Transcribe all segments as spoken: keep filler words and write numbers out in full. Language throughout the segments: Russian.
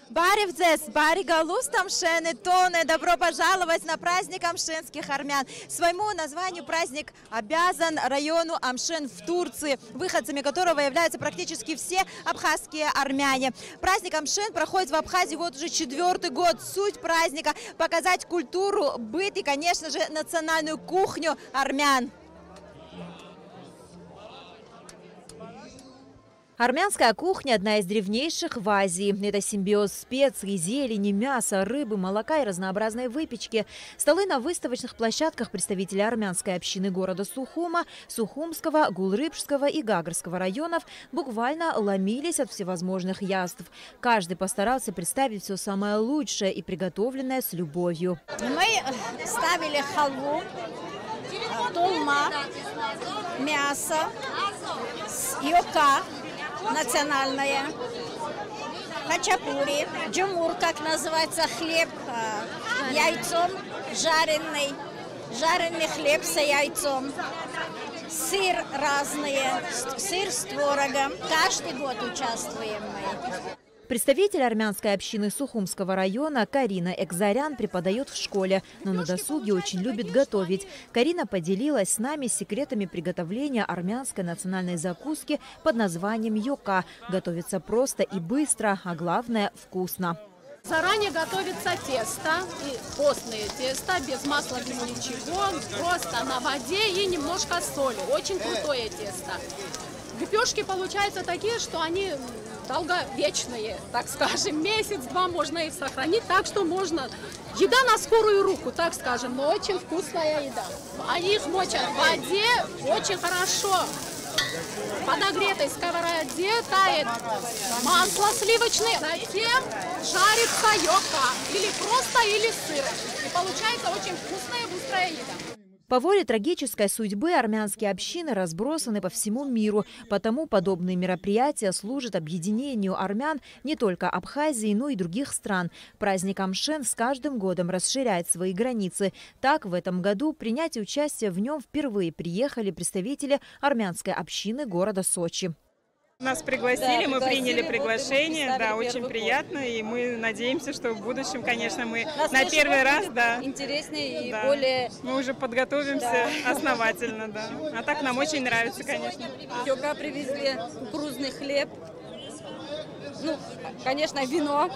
Бари вдзес, бари галус тамшены, тоны, добро пожаловать на праздник амшенских армян. Своему названию праздник обязан району Амшен в Турции, выходцами которого являются практически все абхазские армяне. Праздник Амшен проходит в Абхазии вот уже четвертый год. Суть праздника – показать культуру, быт и, конечно же, национальную кухню армян. Армянская кухня – одна из древнейших в Азии. Это симбиоз специй, зелени, мяса, рыбы, молока и разнообразной выпечки. Столы на выставочных площадках представителей армянской общины города Сухума, Сухумского, Гулрыбшского и Гагарского районов буквально ломились от всевозможных яств. Каждый постарался представить все самое лучшее и приготовленное с любовью. Мы ставили халву, толма, мясо, йока. Национальное, хачапури, джумур, как называется, хлеб, яйцом, жареный, жареный хлеб с яйцом, сыр разные, сыр с творогом. Каждый год участвуем мы. Представитель армянской общины Сухумского района Карина Экзарян преподает в школе, но на досуге очень любит готовить. Карина поделилась с нами секретами приготовления армянской национальной закуски под названием йока. Готовится просто и быстро, а главное – вкусно. Заранее готовится тесто, и постное тесто, без масла, без ничего, просто на воде и немножко соли. Очень крутое тесто. Лепешки получаются такие, что они долговечные, так скажем, месяц-два можно их сохранить, так что можно. Еда на скорую руку, так скажем, но очень вкусная еда. Они их мочат в воде очень хорошо. В подогретой сковороде тает масло сливочное, затем жарится йока, или просто, или сыр. И получается очень вкусная и быстрая еда. По воле трагической судьбы армянские общины разбросаны по всему миру, потому подобные мероприятия служат объединению армян не только Абхазии, но и других стран. Праздник Амшен с каждым годом расширяет свои границы. Так, в этом году принять участие в нем впервые приехали представители армянской общины города Сочи. Нас пригласили, да, мы приняли приглашение, вот да, очень приятно, год. И мы надеемся, что в будущем, конечно, мы на, на первый раз, да, интереснее и да, более... Мы уже подготовимся, да, основательно, да. А так нам очень нравится, конечно. Йога привезли, кукурузный хлеб, ну, конечно, вино,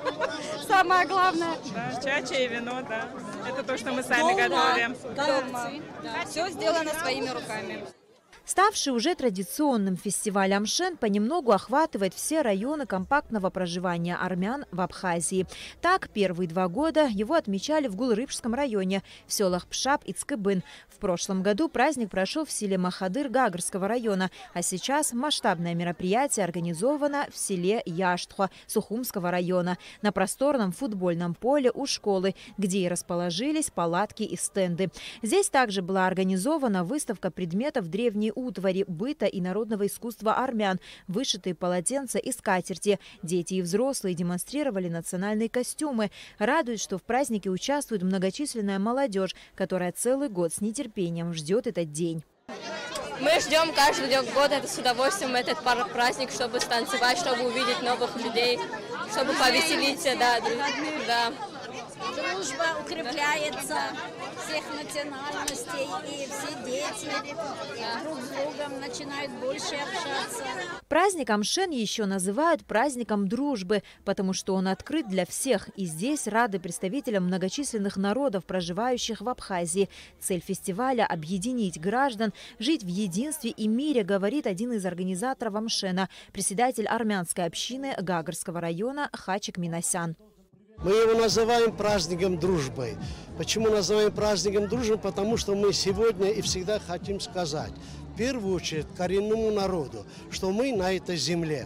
самое главное. Да, чача и вино, да, это то, что мы сами готовим. Дома. Да. Все сделано своими руками. Ставший уже традиционным фестиваль Амшен понемногу охватывает все районы компактного проживания армян в Абхазии. Так, первые два года его отмечали в Гулрыбшском районе, в селах Пшап и Цкыбын. В прошлом году праздник прошел в селе Махадыр Гагарского района, а сейчас масштабное мероприятие организовано в селе Яштхва Сухумского района, на просторном футбольном поле у школы, где и расположились палатки и стенды. Здесь также была организована выставка предметов древней утвари, быта и народного искусства армян, вышитые полотенца и скатерти. Дети и взрослые демонстрировали национальные костюмы. Радует, что в празднике участвует многочисленная молодежь, которая целый год с нетерпением ждет этот день. Мы ждем каждый год это с удовольствием, этот праздник, чтобы станцевать, чтобы увидеть новых людей, чтобы повеселиться. Да, да. Дружба укрепляется всех национальностей, и все дети друг с другом начинают больше общаться. Праздник Амшен еще называют праздником дружбы, потому что он открыт для всех. И здесь рады представителям многочисленных народов, проживающих в Абхазии. Цель фестиваля – объединить граждан, жить в единстве и мире, говорит один из организаторов Амшена, председатель армянской общины Гагарского района Хачик Минасян. Мы его называем праздником дружбы. Почему называем праздником дружбы? Потому что мы сегодня и всегда хотим сказать, в первую очередь, коренному народу, что мы на этой земле,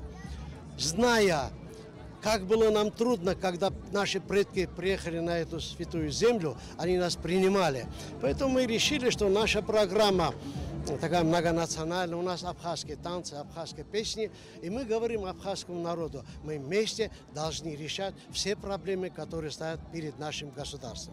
зная, как было нам трудно, когда наши предки приехали на эту святую землю, они нас принимали. Поэтому мы решили, что наша программа такая многонациональная, у нас абхазские танцы, абхазские песни, и мы говорим абхазскому народу, мы вместе должны решать все проблемы, которые стоят перед нашим государством.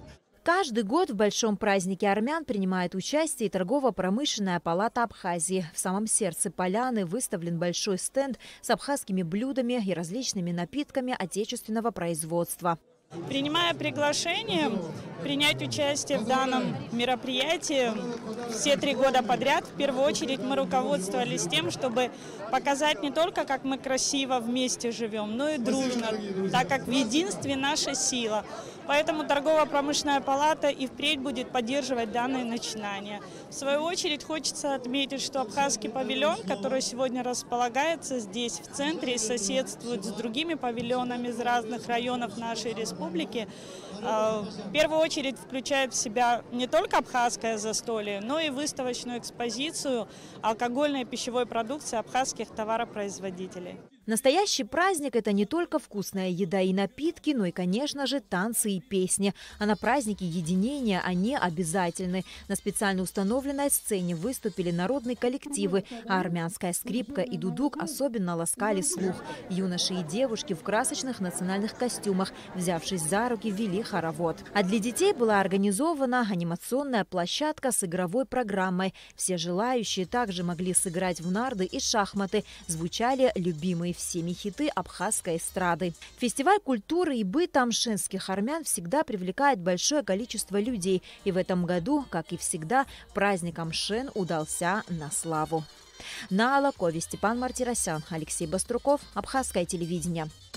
Каждый год в большом празднике армян принимает участие и торгово-промышленная палата Абхазии. В самом сердце поляны выставлен большой стенд с абхазскими блюдами и различными напитками отечественного производства. Принимая приглашение принять участие в данном мероприятии все три года подряд, в первую очередь мы руководствовались тем, чтобы показать не только, как мы красиво вместе живем, но и дружно, так как в единстве наша сила. Поэтому торгово-промышленная палата и впредь будет поддерживать данные начинания. В свою очередь хочется отметить, что абхазский павильон, который сегодня располагается здесь, в центре, и соседствует с другими павильонами из разных районов нашей республики, в первую очередь включает в себя не только абхазское застолье, но и выставочную экспозицию алкогольной и пищевой продукции абхазских товаропроизводителей. Настоящий праздник – это не только вкусная еда и напитки, но и, конечно же, танцы и песни. А на празднике единения они обязательны. На специально установленной сцене выступили народные коллективы, а армянская скрипка и дудук особенно ласкали слух. Юноши и девушки в красочных национальных костюмах, взявшись за руки, вели хоровод. А для детей была организована анимационная площадка с игровой программой. Все желающие также могли сыграть в нарды и шахматы. Звучали любимые всеми хиты абхазской эстрады. Фестиваль культуры и быта амшенских армян всегда привлекает большое количество людей. И в этом году, как и всегда, праздник Амшен удался на славу. На Алакове Степан Мартиросян, Алексей Баструков, Абхазское телевидение.